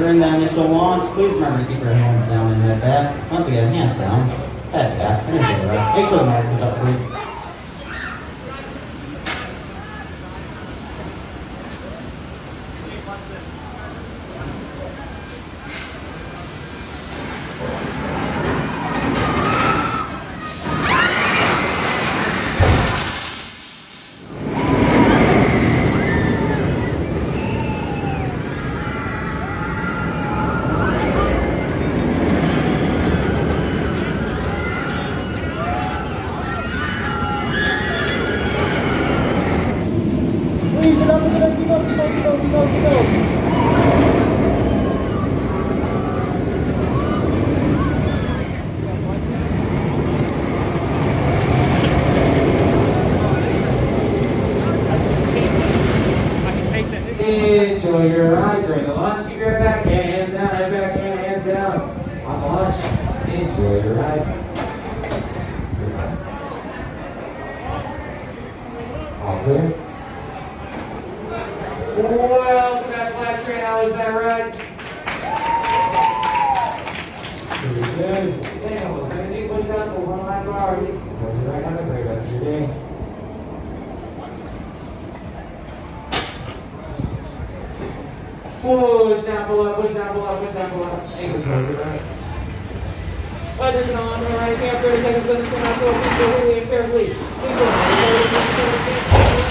during that initial launch, please remember to keep your hands down and head back. Once again, hands down, head back, and enjoy the ride. Make sure the mask is up, please. Enjoy your ride during the launch. Keep your head back, hands down, head back, hands down. On the launch, enjoy your ride. All clear? Welcome back, Black Train. How was that ride? Pretty good. Today, almost 17 push up for 1 lap bar. Suppose you're right. Have a great rest of your day. Push down, pull up, push down, pull up, push down, pull up. Thanks for right. Weather's on, right here, 30 seconds, let us send out so people really and carefully. Please don't.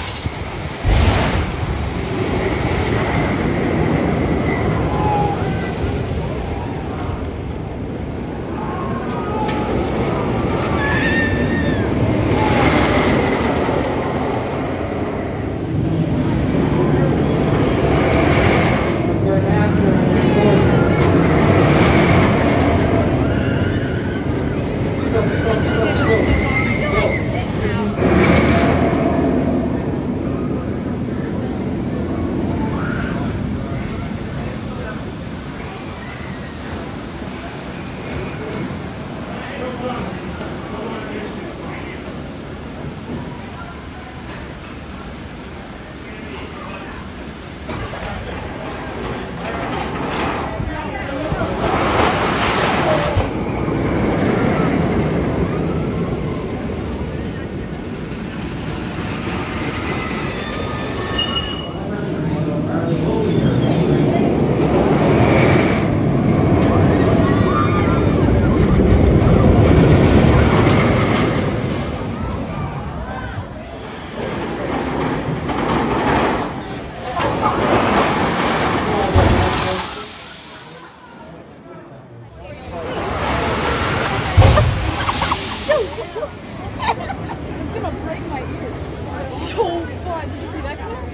It's gonna break my ears. It's so fun. Did you see that guy?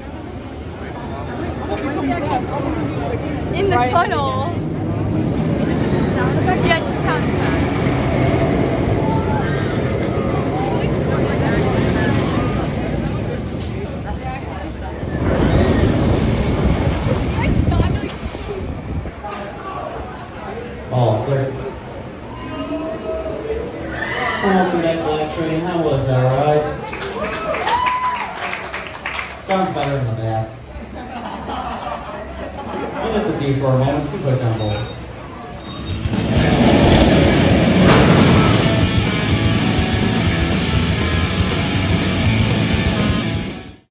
In the tunnel. Is it a sound effect? Yeah, it's a sound effect. All clear. Welcome back, Black Train. How was that ride? Sounds better in the back. In just a few short moments, we put down both.